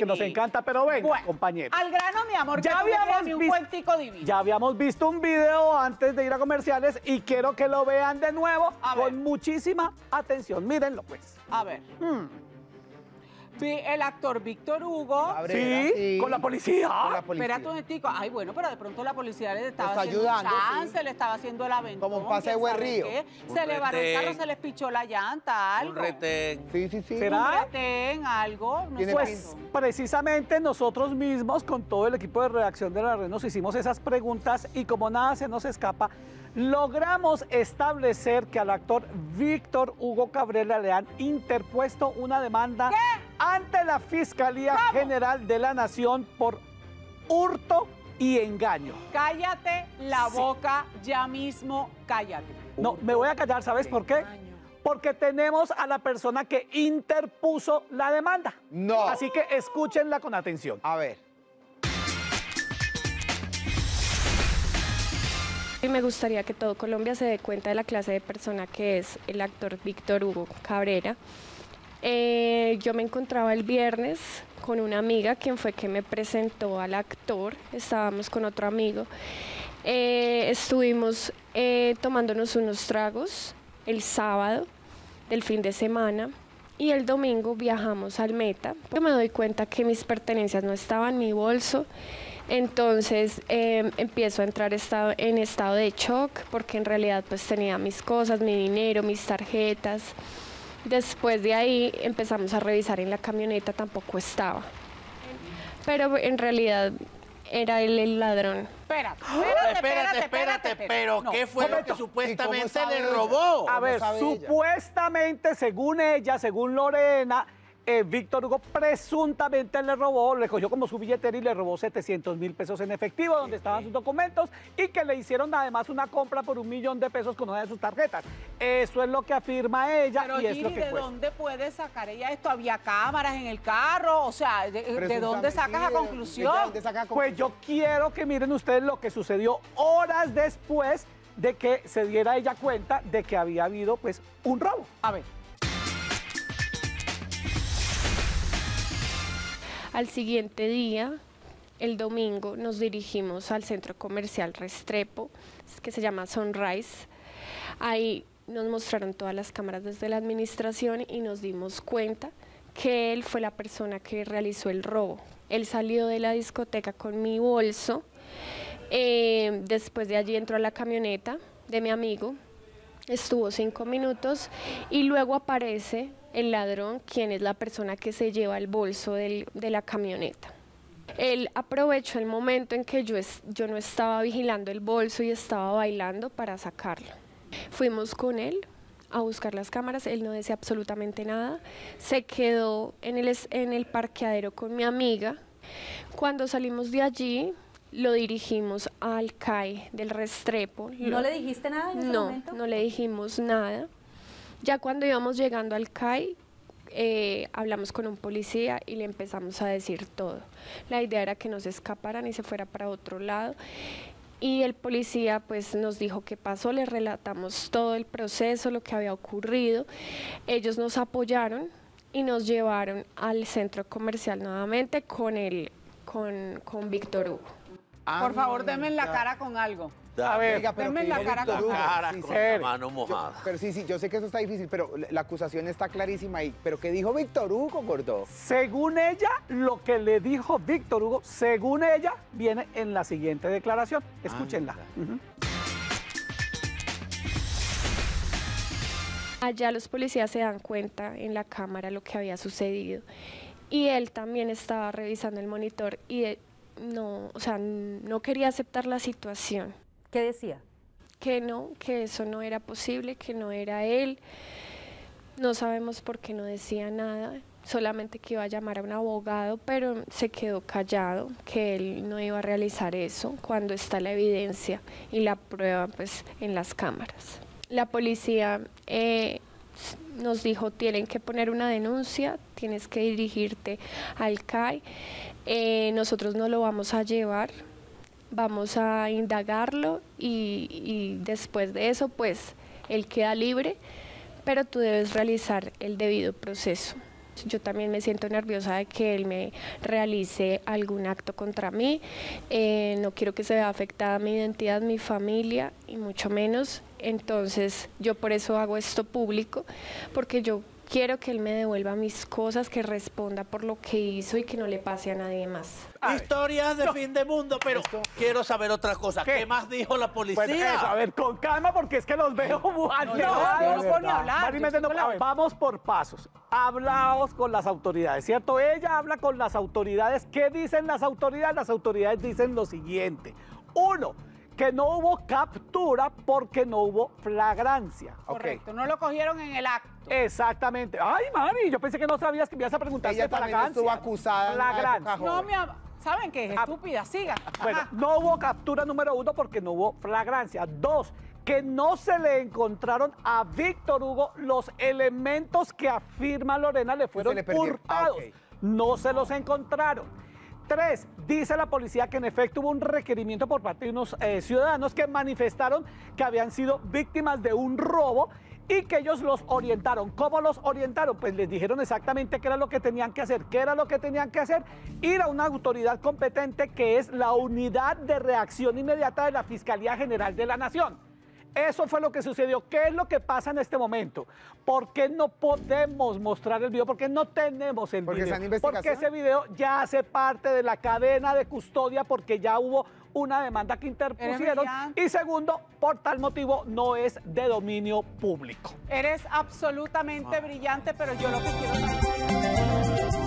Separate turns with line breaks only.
que nos encanta, pero venga,
bueno,
compañeros.
Al grano, mi amor,
Ya
que
habíamos
un
visto-
cuentico divino.
Ya habíamos visto un video antes de ir a comerciales y quiero que lo vean de nuevo
A ver.
con muchísima atención. Mírenlo, pues.
A ver. El actor Víctor Hugo.
Cabrera,
Sí, con la policía.
Con la policía.
Espérate un momentico. Ay, bueno, pero de pronto la policía le estaba
está
haciendo
ayudando,
un chance,
sí.
le estaba haciendo el aventón.
Como un pase de
quién
Buen
sabe
Río.
qué.
Un
Se le varó el carro,
retén.
se les pichó la llanta, algo.
Un retén.
Sí, sí, sí.
¿Será?
Un retén, algo. No
Tiene
sé.
Pues precisamente nosotros mismos, con todo el equipo de redacción de la red, nos hicimos esas preguntas y como nada se nos escapa, logramos establecer que al actor Víctor Hugo Cabrera le han interpuesto una demanda ante la Fiscalía General de la Nación por hurto y engaño.
Cállate la boca ya mismo, cállate.
No, me voy a callar, ¿sabes por qué? Porque tenemos a la persona que interpuso la demanda.
No.
Así que escúchenla con atención.
A ver.
Y me gustaría que todo Colombia se dé cuenta de la clase de persona que es el actor Víctor Hugo Cabrera. Yo me encontraba el viernes con una amiga, quien fue que me presentó al actor. Estábamos con otro amigo. Estuvimos tomándonos unos tragos el sábado del fin de semana y el domingo viajamos al Meta. Yo me doy cuenta que mis pertenencias no estaban en mi bolso. Entonces empiezo a entrar en estado de shock porque en realidad pues tenía mis cosas, mi dinero, mis tarjetas. Después de ahí empezamos a revisar en la camioneta, tampoco estaba. Pero en realidad era él el ladrón.
Espérate.
Pero
No,
¿qué fue lo
momento.
que supuestamente
¿Y cómo sabe
le
ella?
robó?
A ver,
sabe ella?
supuestamente, según ella, según Lorena, Víctor Hugo presuntamente le robó, le cogió como su billetera y le robó 700.000 pesos en efectivo, donde estaban sus documentos, y que le hicieron además una compra por 1 millón de pesos con una de sus tarjetas. Eso es lo que afirma ella
Pero
y es lo
Giri,
que
¿de
fue.
dónde puede sacar ella esto? ¿Había cámaras en el carro? O sea, ¿de dónde sacas la conclusión?
¿De dónde saca
Pues yo quiero que miren ustedes lo que sucedió horas después de que se diera ella cuenta de que había habido pues un robo.
A ver.
Al siguiente día, el domingo, nos dirigimos al centro comercial Restrepo, que se llama Sunrise. Ahí nos mostraron todas las cámaras desde la administración y nos dimos cuenta que él fue la persona que realizó el robo. Él salió de la discoteca con mi bolso, después de allí entró a la camioneta de mi amigo, estuvo 5 minutos y luego aparece el ladrón, quien es la persona que se lleva el bolso de la camioneta. Él aprovechó el momento en que yo no estaba vigilando el bolso y estaba bailando para sacarlo. Fuimos con él a buscar las cámaras, él no decía absolutamente nada, se quedó en el parqueadero con mi amiga. Cuando salimos de allí, lo dirigimos al CAI del Restrepo.
¿No le dijiste nada en ese momento?
No le dijimos nada. Ya cuando íbamos llegando al CAI, hablamos con un policía y le empezamos a decir todo. La idea era que no se escaparan y se fuera para otro lado. Y el policía pues nos dijo qué pasó, le relatamos todo el proceso, lo que había ocurrido. Ellos nos apoyaron y nos llevaron al centro comercial nuevamente con Víctor Hugo.
Por favor, denme en la cara con algo.
A ver,
Oiga, pero
denme
que
la
dijo
cara
Víctor
con
Hugo.
Cara
Sí,
con
sí.
la mano mojada.
Pero sí, yo sé que eso está difícil, pero la acusación está clarísima ahí. ¿Pero qué dijo Víctor Hugo, gordo?
según ella, lo que le dijo Víctor Hugo, según ella, viene en la siguiente declaración. Escúchenla. Ujú.
Allá los policías se dan cuenta en la cámara lo que había sucedido y él también estaba revisando el monitor y no quería aceptar la situación,
¿Qué decía?
que eso no era posible, que no era él. No sabemos por qué no decía nada, solamente que iba a llamar a un abogado, pero se quedó callado, que él no iba a realizar eso cuando está la evidencia y la prueba pues en las cámaras. La policía nos dijo, tienen que poner una denuncia, tienes que dirigirte al CAI, nosotros no lo vamos a llevar, vamos a indagarlo y después de eso pues él queda libre, pero tú debes realizar el debido proceso. Yo también me siento nerviosa de que él me realice algún acto contra mí. No quiero que se vea afectada mi identidad, mi familia, y mucho menos. Entonces, yo por eso hago esto público, porque yo quiero que él me devuelva mis cosas, que responda por lo que hizo y que no le pase a nadie más.
Historias de fin de mundo, pero quiero saber otra cosa. ¿Qué más dijo la policía?
Pues eso, a ver, con calma, porque es que los veo muy
no puedo ni hablar.
Vamos por pasos. Hablamos con las autoridades, ¿cierto? Ella habla con las autoridades. ¿Qué dicen las autoridades? Las autoridades dicen lo siguiente. Uno, que no hubo captura porque no hubo flagrancia.
Correcto, no lo cogieron en el acto.
Exactamente. Ay, mami, yo pensé que no sabías que me ibas a preguntar
Ella
si
también
flagrancia.
estuvo acusada.
Flagrancia.
No, mi amor. ¿Saben qué? Es estúpida, siga.
Bueno, no hubo captura número 1 porque no hubo flagrancia. 2, que no se le encontraron a Víctor Hugo los elementos que afirma Lorena le fueron hurtados. No se los encontraron. 3, dice la policía que en efecto hubo un requerimiento por parte de unos ciudadanos que manifestaron que habían sido víctimas de un robo y que ellos los orientaron. ¿Cómo los orientaron? Pues les dijeron exactamente qué era lo que tenían que hacer. ¿Qué era lo que tenían que hacer? Ir a una autoridad competente que es la Unidad de Reacción Inmediata de la Fiscalía General de la Nación. Eso fue lo que sucedió. ¿Qué es lo que pasa en este momento? ¿Por qué no podemos mostrar el video? ¿Por qué no tenemos el video? Porque ese video ya hace parte de la cadena de custodia porque ya hubo una demanda que interpusieron. Y segundo, por tal motivo no es de dominio público.
Eres absolutamente brillante, pero yo lo que quiero saber...